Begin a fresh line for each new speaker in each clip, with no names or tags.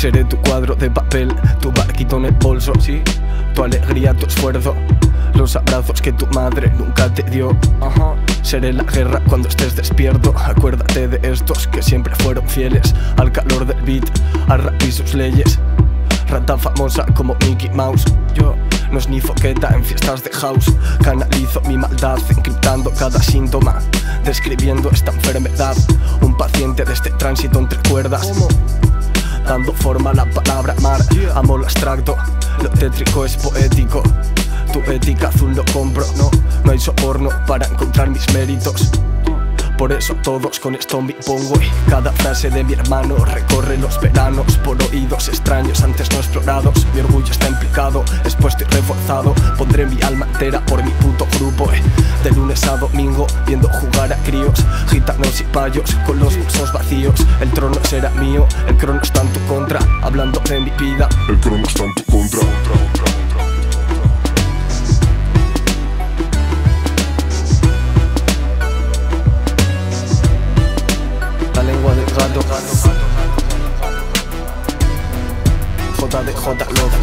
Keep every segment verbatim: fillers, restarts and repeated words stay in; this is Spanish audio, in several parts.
Seré tu cuadro de papel, tu barquito en el bolso, sí, tu alegría, tu esfuerzo, los abrazos que tu madre nunca te dio. Ajá. Seré la guerra cuando estés despierto. Acuérdate de estos que siempre fueron fieles al calor del beat, al rap y sus leyes. Rata famosa como Mickey Mouse. Yo no es ni foqueta en fiestas de house. Canalizo mi maldad encriptando cada síntoma, describiendo esta enfermedad. Un paciente de este tránsito entre cuerdas, ¿cómo? Dando forma a la palabra mar. Amo lo abstracto, lo tétrico es poético. Tu ética azul lo compro, no, no hay soborno para encontrar mis méritos. Por eso todos con esto me pongo. Y cada frase de mi hermano recorre los veranos por oídos extraños antes no explorados. Mi orgullo está implicado, expuesto y reforzado. Pondré mi alma entera por mi puto grupo, eh. De lunes a domingo viendo jugar a críos, gitanos y payos con los bolsos vacíos. El trono será mío, el crono está en tu contra. Hablando de mi vida,
el crono está en tu contra.
La lengua del gato, J D J Love.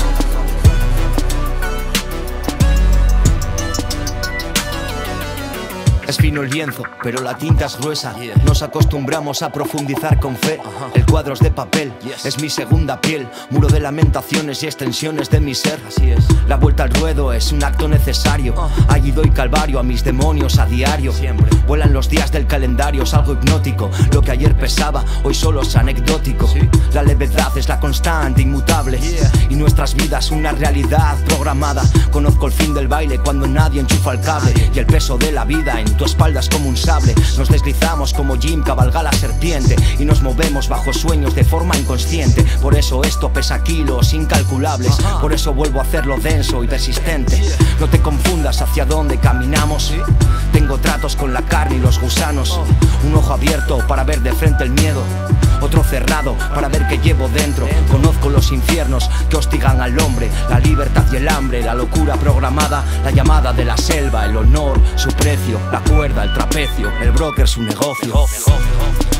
Es fino el lienzo, pero la tinta es gruesa. Nos acostumbramos a profundizar con fe. El cuadro es de papel, es mi segunda piel. Muro de lamentaciones y extensiones de mi ser. Así es. La vuelta al ruedo es un acto necesario. Allí doy calvario a mis demonios a diario. Siempre. Vuelan los días del calendario, es algo hipnótico. Lo que ayer pesaba, hoy solo es anecdótico. La levedad es la constante, inmutable. Y nuestras vidas una realidad programada. Conozco el fin del baile cuando nadie enchufa el cable. Y el peso de la vida en tu espalda es como un sable. Nos deslizamos como Jim cabalga la serpiente y nos movemos bajo sueños de forma inconsciente. Por eso esto pesa kilos incalculables. Por eso vuelvo a hacerlo denso y persistente. No te confundas hacia dónde caminamos. Tengo tratos con la carne y los gusanos. Un ojo abierto para ver de frente el miedo, otro cerrado para ver qué llevo dentro. Conozco los infiernos que hostigan al hombre, la libertad y el hambre, la locura programada, la llamada de la selva, el honor, su precio, la cuerda, el trapecio, el broker, su negocio.